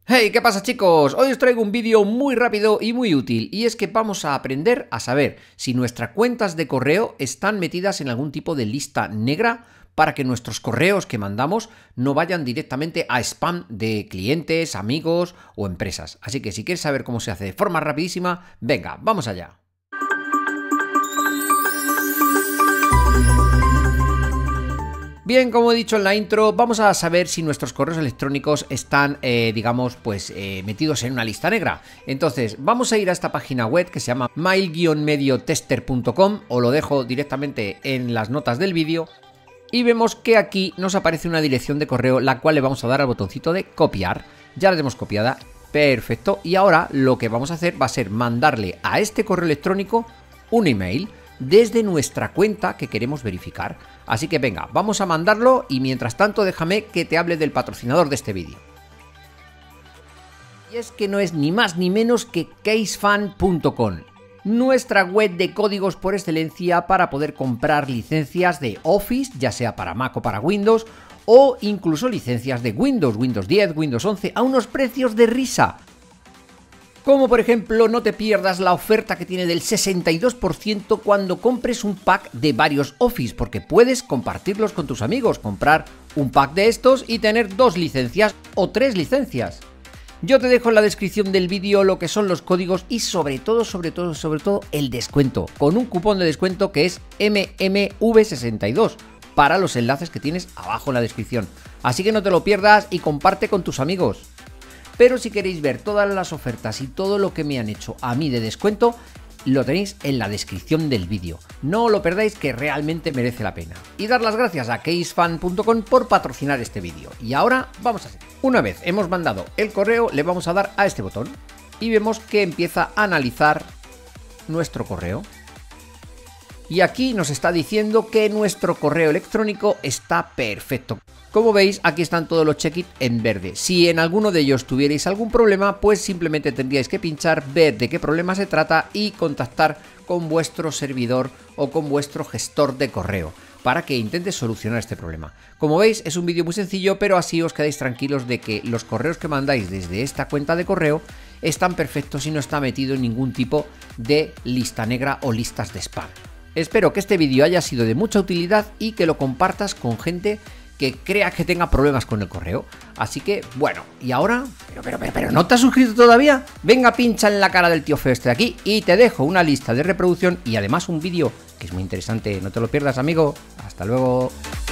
Hey, ¿qué pasa, chicos? Hoy os traigo un vídeo muy rápido y muy útil, y es que vamos a aprender a saber si nuestras cuentas de correo están metidas en algún tipo de lista negra para que nuestros correos que mandamos no vayan directamente a spam de clientes, amigos o empresas. Así que si quieres saber cómo se hace de forma rapidísima, venga, vamos allá. Bien, como he dicho en la intro, vamos a saber si nuestros correos electrónicos están, metidos en una lista negra. Entonces, vamos a ir a esta página web que se llama mail-mediotester.com, o lo dejo directamente en las notas del vídeo, y vemos que aquí nos aparece una dirección de correo, la cual le vamos a dar al botoncito de copiar. Ya la tenemos copiada, perfecto, y ahora lo que vamos a hacer va a ser mandarle a este correo electrónico un email desde nuestra cuenta que queremos verificar. Así que venga, vamos a mandarlo y mientras tanto déjame que te hable del patrocinador de este vídeo. Y es que no es ni más ni menos que casefan.com, nuestra web de códigos por excelencia para poder comprar licencias de Office, ya sea para Mac o para Windows, o incluso licencias de Windows, Windows 10, Windows 11, a unos precios de risa. Como por ejemplo, no te pierdas la oferta que tiene del 62% cuando compres un pack de varios Office, porque puedes compartirlos con tus amigos, comprar un pack de estos y tener 2 licencias o 3 licencias. Yo te dejo en la descripción del vídeo lo que son los códigos y sobre todo el descuento, con un cupón de descuento que es MMV62 para los enlaces que tienes abajo en la descripción. Así que no te lo pierdas y comparte con tus amigos. Pero si queréis ver todas las ofertas y todo lo que me han hecho a mí de descuento, lo tenéis en la descripción del vídeo. No lo perdáis, que realmente merece la pena. Y dar las gracias a casefan.com por patrocinar este vídeo. Y ahora vamos a hacer. Una vez hemos mandado el correo, le vamos a dar a este botón y vemos que empieza a analizar nuestro correo. Y aquí nos está diciendo que nuestro correo electrónico está perfecto. Como veis, aquí están todos los check-in en verde. Si en alguno de ellos tuvierais algún problema, pues simplemente tendríais que pinchar, ver de qué problema se trata y contactar con vuestro servidor o con vuestro gestor de correo para que intente solucionar este problema. Como veis, es un vídeo muy sencillo, pero así os quedáis tranquilos de que los correos que mandáis desde esta cuenta de correo están perfectos y no está metido en ningún tipo de lista negra o listas de spam. Espero que este vídeo haya sido de mucha utilidad y que lo compartas con gente que crea que tenga problemas con el correo. Así que, bueno, y ahora... Pero ¿no te has suscrito todavía? Venga, pincha en la cara del tío feo este de aquí y te dejo una lista de reproducción y además un vídeo que es muy interesante. No te lo pierdas, amigo. Hasta luego.